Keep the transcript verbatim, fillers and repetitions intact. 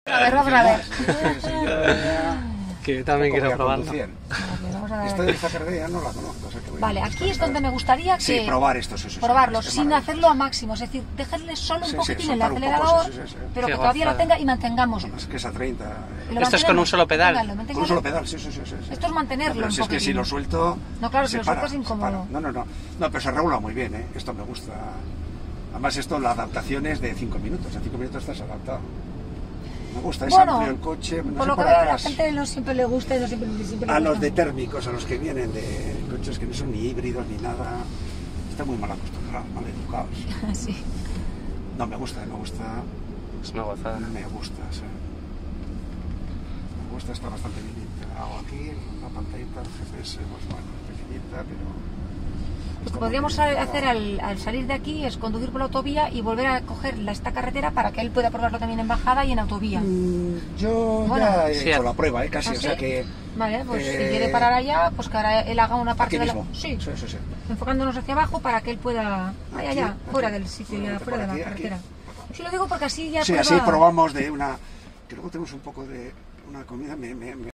A ver, vamos a ver. Que yo también quiero probarlo. Vale, vamos a ver. Esta de esta carretera no la conozco. O sea que voy Vale, a aquí es donde me gustaría que... Sí, probar estos, eso, probarlos, es sin maravilloso. hacerlo a máximo. Es decir, dejarle solo un Sí, poquitín sí, el soltar un poco, acelerador, sí, sí, sí. pero Qué que todavía lo gozada. tenga y mantengamos. Es que es a treinta. Y lo Esto es con un solo pedal. manténgalo, Con manténgalo. un solo pedal, sí, sí, sí. sí. Esto es mantenerlo No, pero un si es que si poquitín. lo suelto. No, claro, si se lo para, sueltas es se para. incómodo. No, no, no. No, pero se regula muy bien, ¿eh? Esto me gusta. Además, esto, la adaptación es de cinco minutos. En cinco minutos estás adaptado. Me gusta, es Bueno, amplio el coche. No por sé lo que por veo a la atrás. gente no siempre le gusta y no siempre, siempre le A gusta. los de térmicos, a los que vienen de coches que no son ni híbridos ni nada, están muy mal acostumbrados, mal educados. Sí. No, me gusta, me gusta, Es una gozada. me gusta, sí. Me gusta, está bastante bien integrado aquí, la pantallita, el G P S, pues bueno, pequeñita, pero... Lo que está podríamos muy bien hacer al, al salir de aquí es conducir por la autovía y volver a coger la, esta carretera para que él pueda probarlo también en bajada y en autovía. Mm, Yo Bueno. ya he Sí, hecho la prueba, ¿eh? Casi, ¿Ah, o sea sí? que... Vale, pues eh, si quiere parar allá, pues que ahora él haga una parte aquí de la... mismo. Sí, Sí, sí, sí. enfocándonos hacia abajo para que él pueda... Allá, Aquí, allá, aquí. fuera del sitio, Bueno, ya vete fuera de por la aquí, aquí. carretera. Sí, lo digo porque así ya Sí, prueba- así probamos de una... Que luego tenemos un poco de una comida, me... me, me